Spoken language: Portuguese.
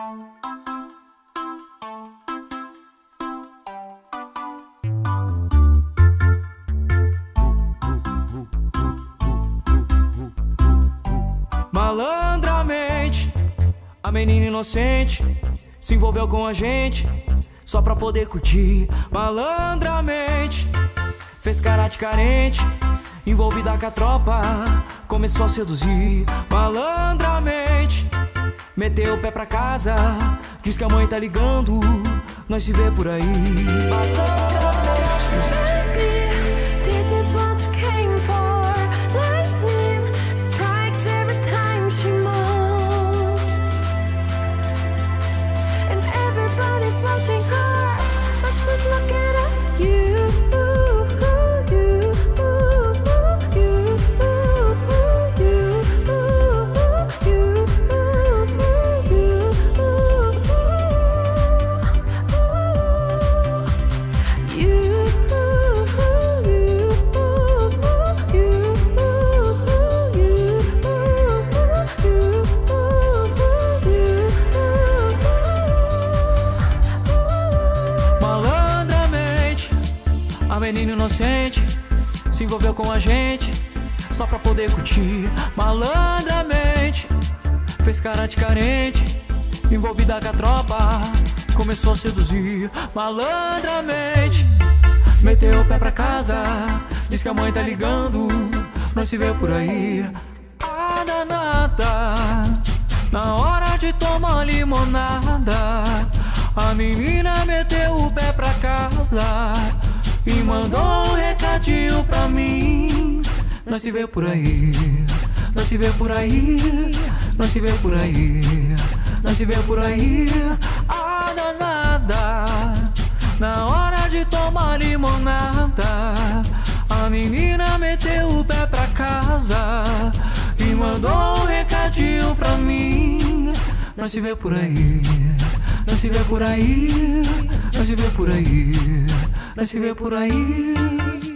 Malandramente, a menina inocente se envolveu com a gente só pra poder curtir. Malandramente, fez cara de carente, envolvida com a tropa, começou a seduzir. Malandramente, meteu o pé pra casa, diz que a mãe tá ligando, nós se vê por aí. Malandramente. Watching her, but she's looking at you. A menina inocente se envolveu com a gente só pra poder curtir. Malandramente, fez cara de carente, envolvida com a tropa, começou a seduzir. Malandramente, meteu o pé pra casa, diz que a mãe tá ligando, nós se vê por aí. A danada, na hora de tomar limonada, a menina meteu o pé pra casa e mandou um recadinho pra mim. Nós se vê por aí, nós se vê por aí, nós se vê por aí, nós se vê por aí. A danada, na hora de tomar limonada, a menina meteu o pé pra casa e mandou um recadinho pra mim. Nós se vê por aí, nós se vê por aí, nós se vê por aí, nós se vê por aí.